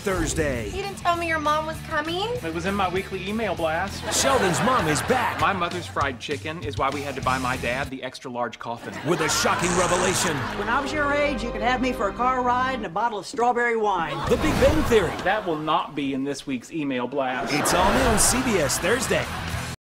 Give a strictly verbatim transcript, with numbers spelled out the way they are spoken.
Thursday. You didn't tell me your mom was coming? It was in my weekly email blast. Sheldon's mom is back. My mother's fried chicken is why we had to buy my dad the extra large coffin. With a shocking revelation. When I was your age, you could have me for a car ride and a bottle of strawberry wine. The Big Bang Theory. That will not be in this week's email blast. It's all new on C B S Thursday.